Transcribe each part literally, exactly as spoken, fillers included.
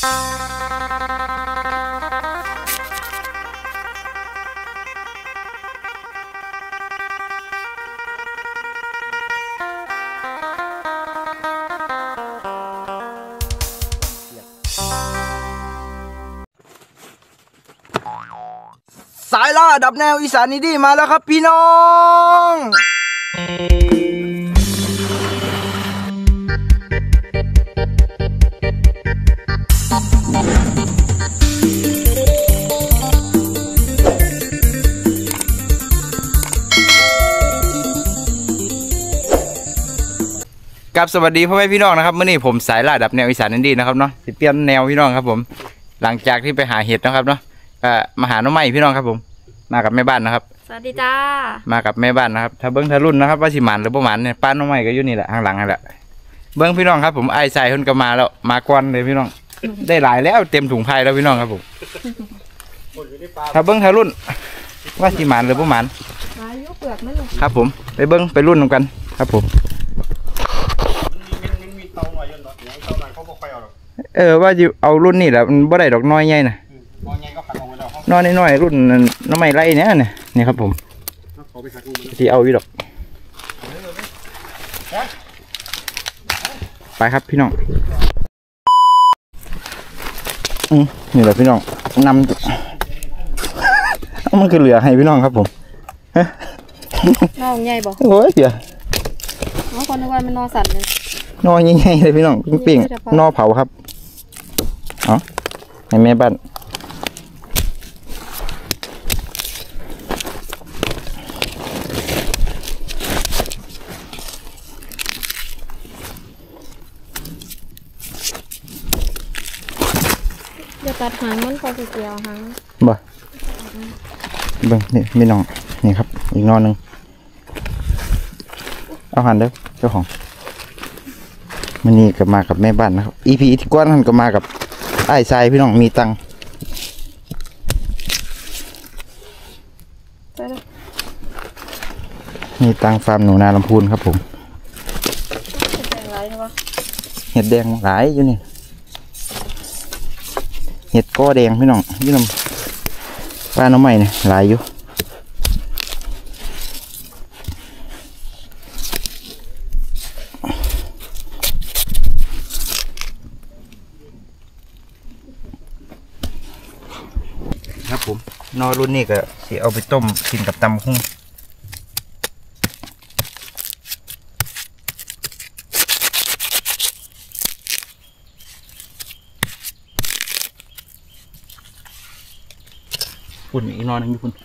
สายล่าดับแนวอีสานนี่ดีมาแล้วครับพี่น้องกับสวัสดีพ่อแม่พี่น้องนะครับเมื่อนี้ผมสายล่าดับแนวอีสานนี่ดีนะครับเนาะสิเปลี่ยนแนวพี่น้องครับผมหลังจากที่ไปหาเห็ดนะครับเนาะก็มาหาน้องใหม่พี่น้องครับผมมากับแม่บ้านนะครับสวัสดีจ้ามากับแม่บ้านนะครับถ้าเบิ้งทะรุ่นนะครับว่าสิหมันหรือประมาณเนี่ยป้าน้องใหม่ก็อยู่นี่แหละข้างหลังนั่นแหละเบิ้งพี่น้องครับผมไอ้ใส่คนก็มาแล้วมาก้อนเลยพี่น้องได้หลายแล้วเต็มถุงไผ่แล้วพี่น้องครับผมถ้าเบิ้งทะรุ่นว่าสิหมันหรือประมาณครับผมไปเบิ้งไปรุ่นกันครับผมเออว่าจะเอารุ่นนี่แหละมันบ่ได้ดอกน้อยใหญ่นะน้อยน้อยรุ่นน้ำไม่ไรเนี่ยเนี่ยนี่ครับผมที่เอาอยู่ดอกไปครับพี่น้องอืมนี่แหละพี่น้องนำมันคือเหลือให้พี่น้องครับผมนอใหญ่บ่โอ้ยเดี๋ยวน้องคนนึกว่ามันนอสัตว์เลยนอใหญ่ๆเลยพี่น้องปิ้งๆนอเผาครับอ๋อในแม่บ้านเดี๋ยวตัดหางมันพอสิเกี่ยวหางบ่เบิ่งนี่มีน้องนี่ครับอีกนอนหนึ่งเอาหันเด้อเจ้าของมันนี่ก็มากับแม่บ้านนะครับอีพีที่ก้อนมันก็มากับไอ้ทรายพี่น้องมีตังมีตังฟาร์มหนูนาลำพูนครับผมเห็ดแดงหลายอยู่นี่เห็ดก้อแดงพี่น้องยี่ลำป้าน้องใหม่เนี่ยหลายอยู่ครับผมนอรุ่นนี้ก็สิเอาไปต้มกินกับตำหุ้งคุณอีกนอนนึงดิคุณ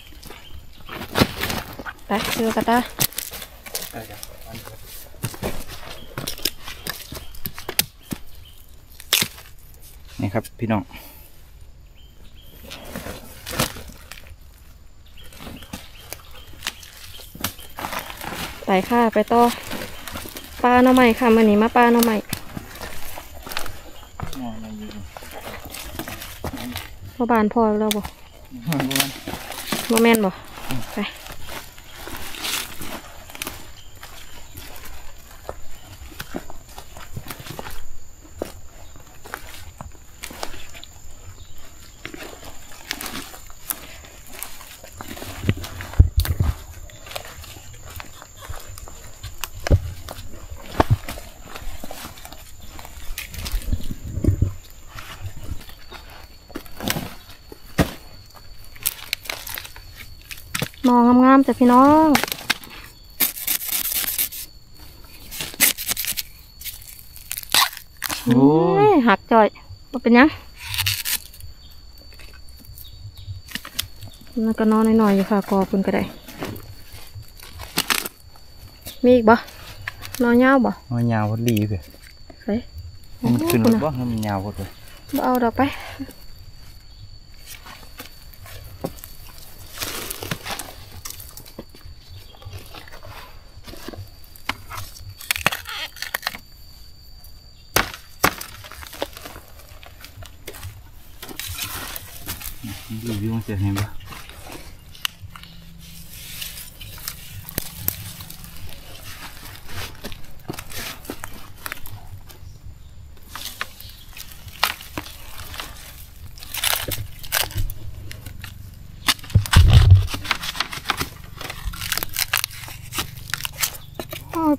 ไปเจอกระตานี่ครับพี่น้องไปค่ะไปต่อปลาหน่อไม้ค่ะมันนี้มาปลาหน่อไม้พ่อบานพ่อเราบ่โมแมนบ่ไปมองงามๆจ้ะพี่น้องโอ้ยหักจ่อยมันเป็นยังมันก็นอนหน่อยๆอยู่ค่ะกอคุณก็ได้มีอีกบ่นอนยาวบ่นอนยาวพอดีเลยเฮ้ยมันขึ้นหรือบ่มันยาวพอดีบ่เอาดอกไปรีวิวเสร็จเห็นปะ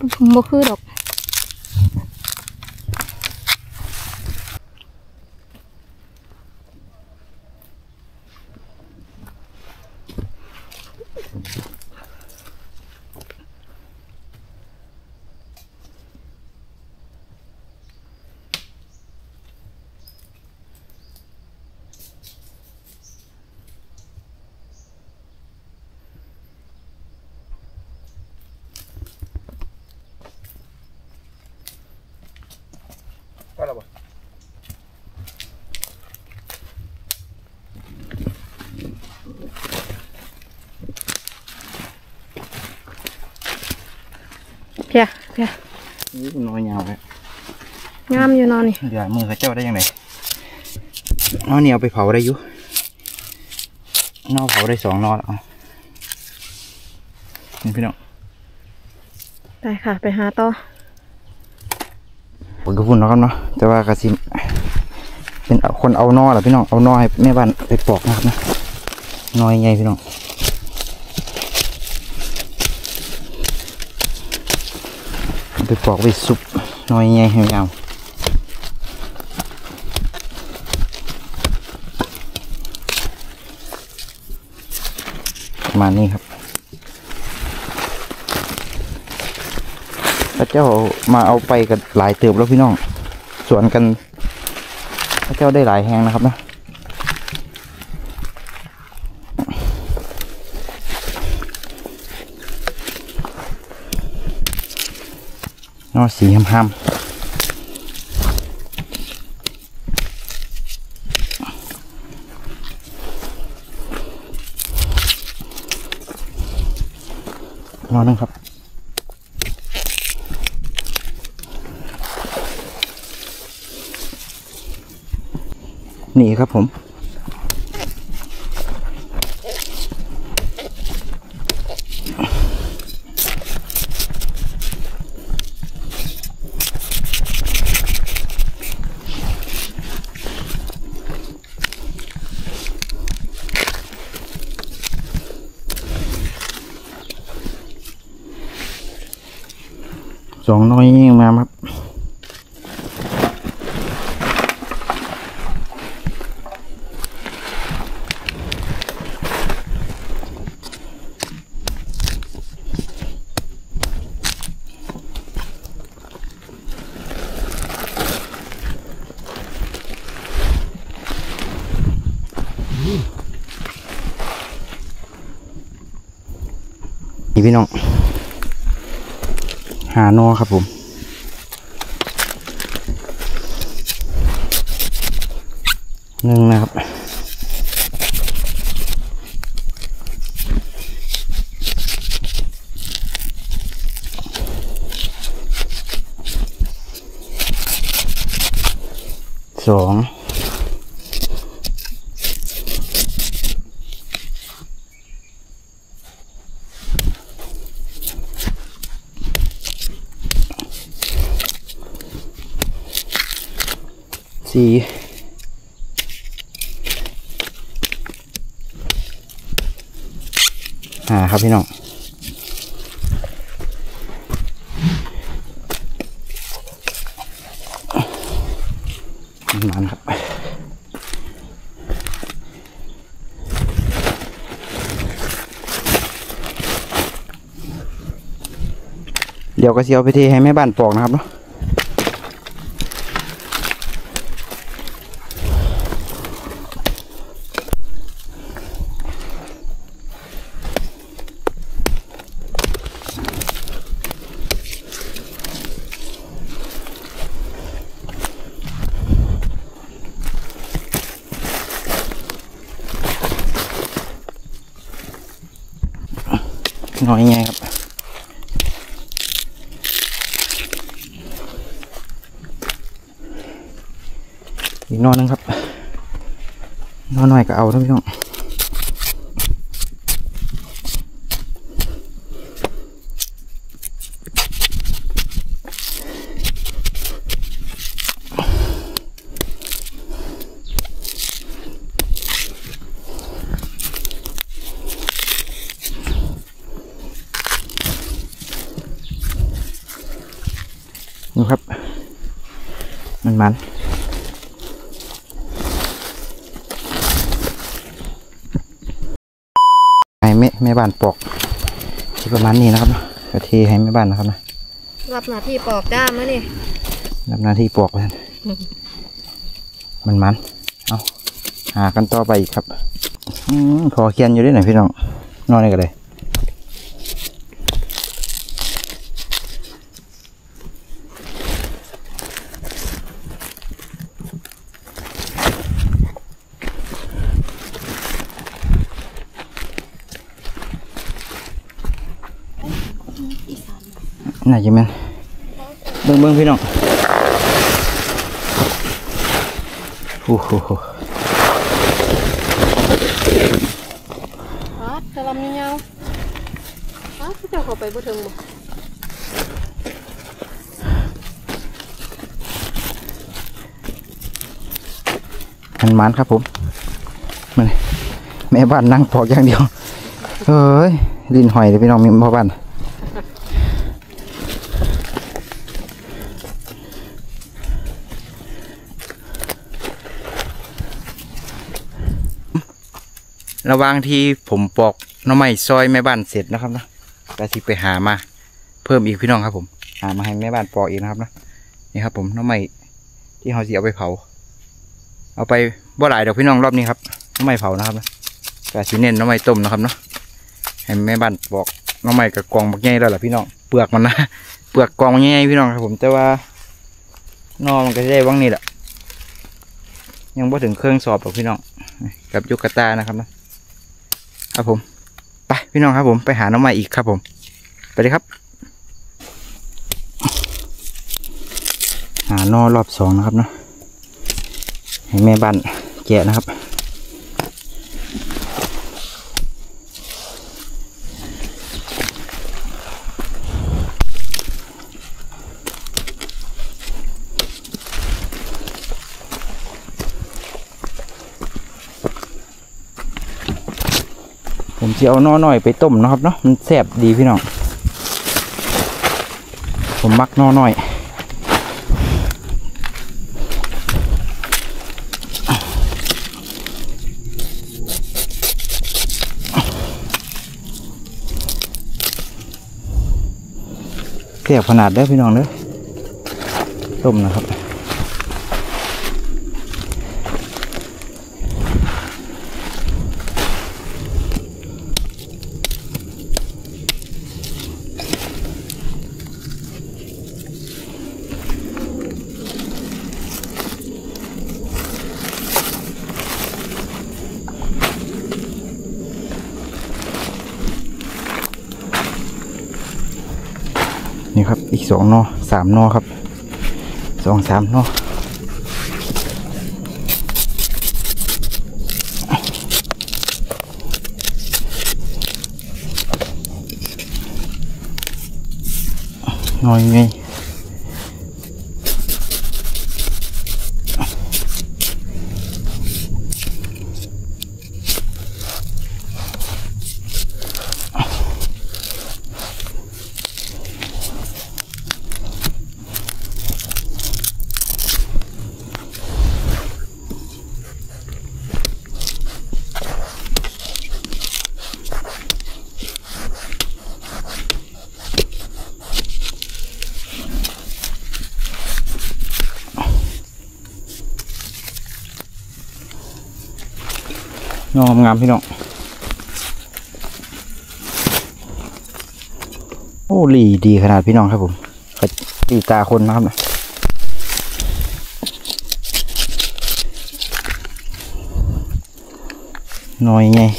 บ่คือดอกก็แล้วบ่เพียเพียนี่น้อยยาวเลยงามอยู่นอนนี่เดี๋ยวมือเขาเจ้าได้ยังไงนอเหนียวไปเผาได้อยู่นอเผาได้สองนอแล้วนี่พี่น้องไปค่ะไปหาต่อผมก็พูดนะครับเนาะแต่ว่ากระซิมเป็นคนเอานอแหละพี่น้องเอานอให้แม่บ้านไปปอกนะครับนะนอยไงพี่น้องไปปอกไปสุกนอยไงให้ยาวประมาณนี้ครับพระเจ้ามาเอาไปกันหลายเติบแล้วพี่น้องสวนกันพระเจ้าได้หลายแหงนะครับนะนอสีห้ามๆนอนึงครับนี่ครับผมสองน้อยยิ่งมาครับนี่พี่น้องหานอครับผมหนึ่งนะครับสองสี่ห้าครับพี่น้องมันครับเดี๋ยวก็เสียวไปเทให้แม่บ้านปอกนะครับเนาะน้อยไงครับอีกนอนนึงครับนอนหน่อยก็เอาท่านพี่น้องดูครับมันมันให้แม่แม่บ้านปอกที่ประมาณนี้นะครับกะทิให้แม่บ้านนะครับนะรับหน้าที่ปอกด้ามแล้วนี่รับหน้าที่ปอกเลยมันมันเอาหากันต่อไปอีกครับอืมพอเคียนอยู่ด้วยหน่อยพี่น้องนอนได้กันเลยน่าจะแม่นเบิ้งเบิ้งพี่น้องโอ้โหฮัดจะลำยาวฮัดเจ้าเข้าไปบ่ถึงบ่มันมันครับผมมันแม่บ้านนั่งปอกอย่างเดียวเฮ้ยลิ้นหอยเลยพี่น้องมีพ่อบ้านระหว่างที่ผมปอกหน่อไม้ซอยแม่บ้านเสร็จนะครับนะก็สิไปหามาเพิ่มอีกพี่น้องครับผมหามาให้แม่บ้านปอกอีกนะครับนะนี่ครับผมหน่อไม้ที่เขาสิเอาไปเผาเอาไปบ่หลายดอกพี่น้องรอบนี้ครับหน่อไม้เผานะครับนะก็สิเน้นหน่อไม้ต้มนะครับเนาะให้แม่บ้านปอกหน่อไม้กับกองบักใหญ่แล้วล่ะพี่น้องเปลือกมันนะเปลือกกองใหญ่พี่น้องครับผมแต่ว่านอมันก็ได้ว่างนี่แหละยังบ่ถึงเครื่องสอบหรอกพี่น้องกับยุกตานะครับนะครับผมไปพี่น้องครับผมไปหาน้องใหม่อีกครับผมไปเลยครับหานอรอบสองนะครับเนาะให้แม่บ้านแกะนะครับผมจะเอานอหน่อยไปต้มนะครับเนาะมันแซ่บดีพี่น้องผมมักนอหน่อยแซ่บขนาดได้พี่น้องเด้อต้มนะครับนี่ครับอีกสองนอสามนอครับสองสามนอน้อยไงนอมงามพี่น้องโอ้หลีดีขนาดพี่น้องครับผมตีตาคนนะครับนะน้อยไง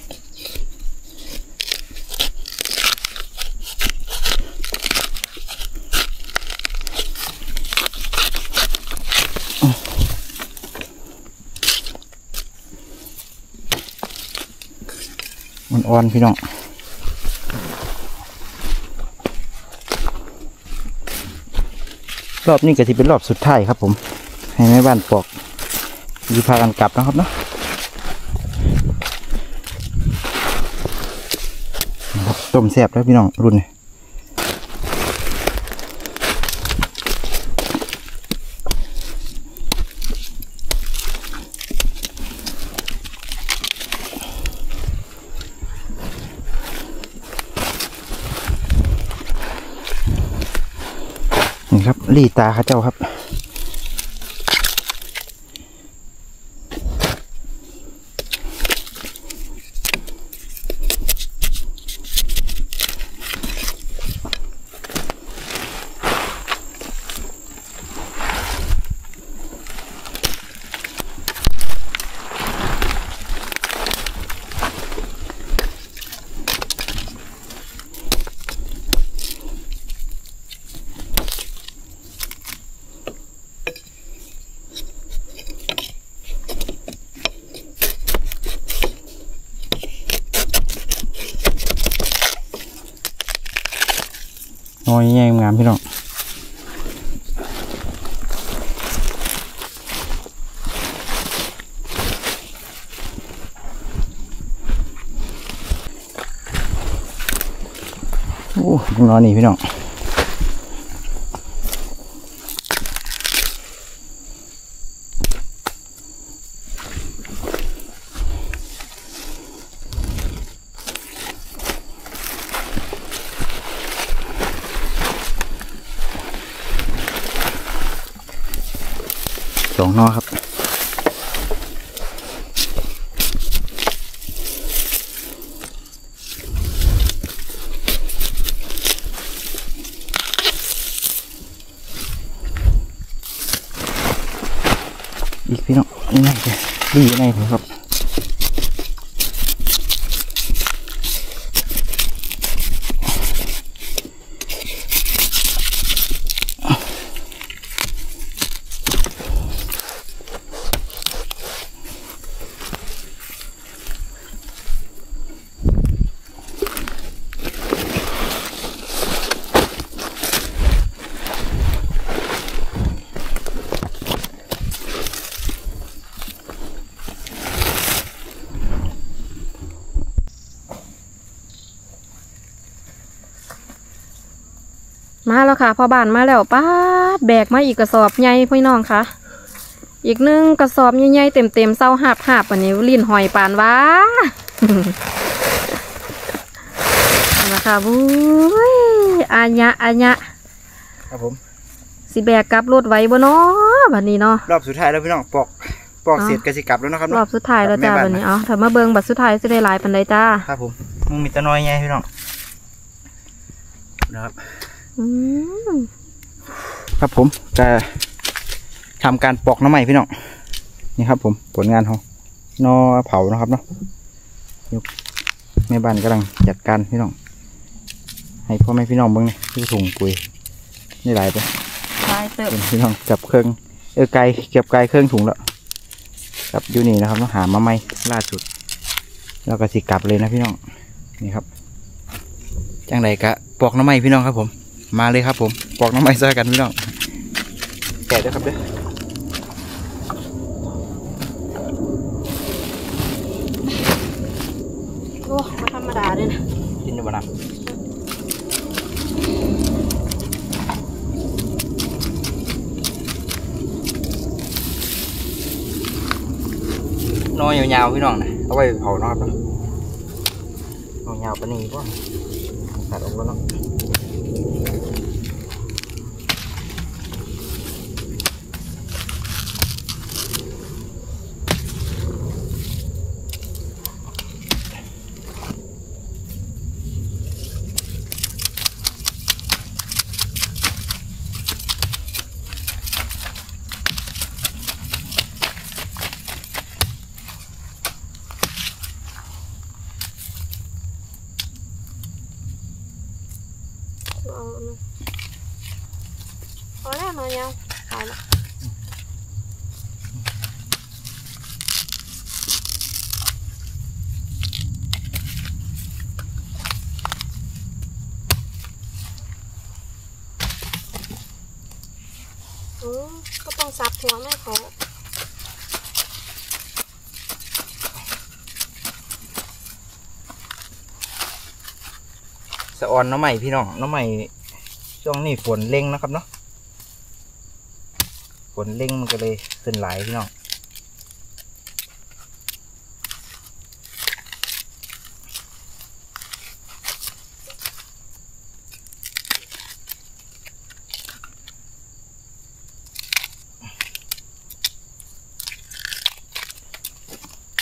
อ่อนๆพี่น้องรอบนี้ก็จะเป็นรอบสุดท้ายครับผมให้แม่บ้านปอกยีพากันกลับนะครับเนาะต้มแซ่บแล้วพี่น้องรุ่นนี้ครับรีตาข้าเจ้าครับน้อยแย่งามพี่น้องโอ้นอนนี่พี่น้องสองนอครับอีกพี่น้องนี่ไงดียังไงผมครับมาแล้วค่ะพอบ้านมาแล้วป้าดแบกมาอีกกระสอบใหญ่พี่น้องค่ะอีกหนึ่งกระสอบใหญ่ๆเต็มๆเศร้าหาบหาบอันนี้ลิ้นหอยปานว้า นะคะบุ้ยอาญะอาญะครับผมสิแบกกลับรถไว้บ่เนาะบัดนี้เนาะรอบสุดท้ายแล้วพี่น้องปอกปอกเสร็จก็สิกลับแล้วนะครับรอบสุดท้ายแล้วจ้าบัดนี้เอาถ้ามาเบิ่งบัดสุดท้ายสิได้หลายปานใดจ้าครับผมมึงมีตะน้อยไงพี่น้องนะครับครับผมจะทำการปอกน้ำใหม่พี่น้องนี่ครับผมผลงานของนอเผานะครับเนาะแม่บ้านกำลังจัดการพี่น้องให้พ่อแม่พี่น้องเบิ้งนี่ที่ถุงปุ๋ยนี่หลายไปหลายเติบพี่น้องจับเครื่องเออไก่เก็บไก่เครื่องถุงแล้วกับอยู่นี่นะครับต้องหามาใหม่ล่าสุดแล้วก็สิกลับเลยนะพี่น้องนี่ครับจังไรกะปอกน้ำใหม่พี่น้องครับผมมาเลยครับผมปอกน้ำใหม่ซะกันพี่น้องแกะด้วยครับเด้อโอ้ไม่ธรรมดาเลยนะกินอยู่บ้านนอยยาวๆพี่น้องนะเอาไว้เผาเนาะครับนอยยาวปะนี่ป่ะตัดออกแล้วเนาะพอแล้วนอนยังขายละอือก็ต้องซับหัวแม่เขาสะออนน้ำใหม่พี่น้องน้ำใหม่ช่วงนี้ฝนเร่งนะครับเนาะฝนเร่งมันก็เลยขึ้นหลายพี่น้อง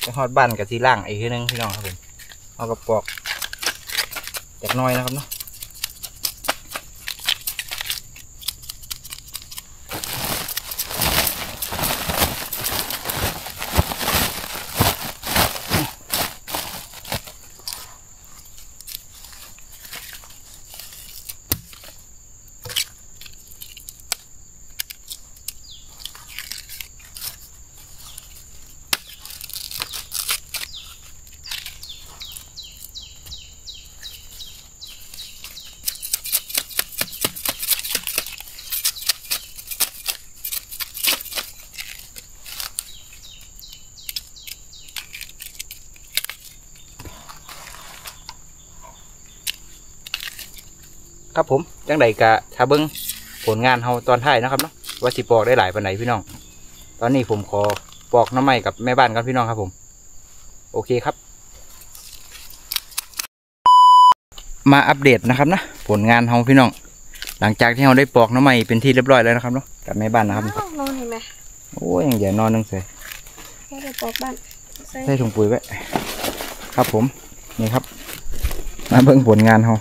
ไปฮอดบ้านกับที่ล่างอีกทีนึงพี่น้องครับผมเอากระปอกจากน้อยนะครับเนาะครับผมจังใดกะถ้าเบิ้งผลงานเฮาตอนท้ายนะครับเนาะว่าสิปอกได้หลายปานไหนพี่น้องตอนนี้ผมขอปอกน้ำไม้กับแม่บ้านกันพี่น้องครับผมโอเคครับมาอัปเดตนะครับนะผลงานเฮาพี่น้องหลังจากที่เราได้ปอกน้ำไม้เป็นที่เรียบร้อยแล้วนะครับเนาะกับแม่บ้านนะครับนอนเห็นไหมโอ้ยยังใหญ่นอนนึงใส่ก็จะปอกบ้านใส่ถุงปุ๋ยไว้ครับผมนี่ครับมาเบิ่งผลงานเฮา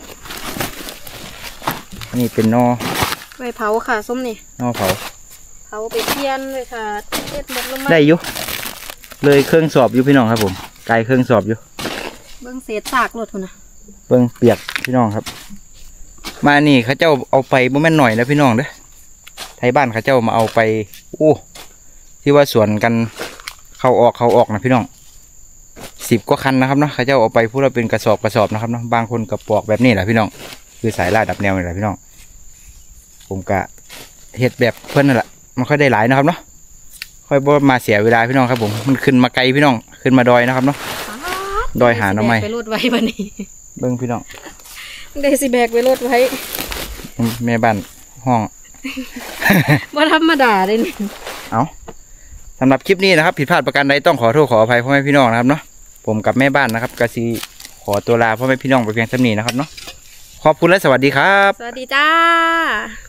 นี่เป็นนอไว้เผาค่ะส้มนี่นอเผาเผาไปเทียนเลยค่ะเอ็ดหมดลงมาได้อยู่เลยเครื่องสอบอยู่พี่น้องครับผมไกลเครื่องสอบอยู่เบิ้งเศษซากรถคนนะเบิ่งเปียกพี่น้องครับมานี่เขาเจ้าเอาไปบ่แม่นหน่อยนะพี่น้องเด้อไทยบ้านเขาเจ้ามาเอาไปโอ้ที่ว่าสวนกันเข้าออกเข้าออกนะพี่น้องสิบกว่าคันนะครับเนาะเขาเจ้าเอาไปพูดว่าเป็นกระสอบกระสอบนะครับเนาะบางคนกระปอกแบบนี้แหละพี่น้องคือสายลาดดับแนวนี่แหละพี่น้องผมกะเฮ็ดแบบเพื่อนนั่นแหละมันค่อยได้หลายนะครับเนาะค่อยบ่มาเสียเวลาพี่น้องครับผมมันขึ้นมาไกลพี่น้องขึ้นมาดอยนะครับเนาะดอยหาหน่อไม้ไปรถไว้บันนี้เบิ่งพี่น้องได้สิแบกไปรถไว้แม่บ้านห้องว่าธรรมดาเลยนี่เอาสำหรับคลิปนี้นะครับผิดพลาดประการใดต้องขอโทษขออภัยพ่อแม่พี่น้องนะครับเนาะผมกับแม่บ้านนะครับกะซีขอตัวลาพ่อแม่พี่น้องไปเพียงเท่านี้นะครับเนาะขอบคุณและสวัสดีครับสวัสดีจ้า